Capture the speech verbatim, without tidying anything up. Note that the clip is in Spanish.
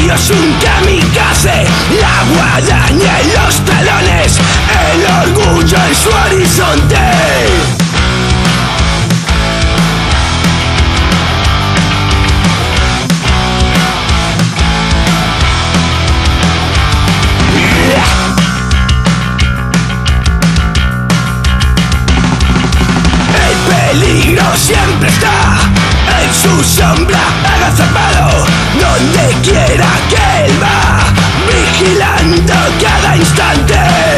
es un kamikaze, la guadaña en los talones, el orgullo en su horizonte. El peligro siempre está en su sombra, agazapado donde quiera que él va, vigilando cada instante.